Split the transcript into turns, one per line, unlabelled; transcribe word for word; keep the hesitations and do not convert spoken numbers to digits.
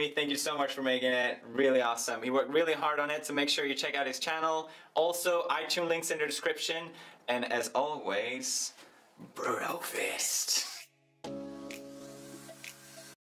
Roomie, thank you so much for making it. Really awesome. He worked really hard on it, so make sure you check out his channel. Also, iTunes links in the description. And as always, Brofist.